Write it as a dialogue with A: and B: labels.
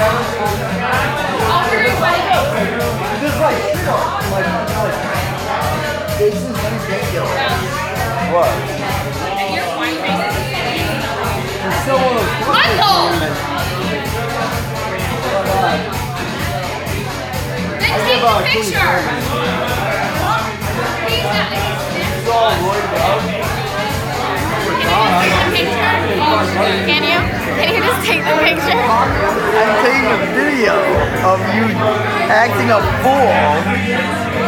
A: Just like shit on. This is ridiculous. What? There's still one of those.
B: Michael! Then take the picture! He's not. Can you? Can you just take the picture?
A: I'm taking a video of you acting a fool.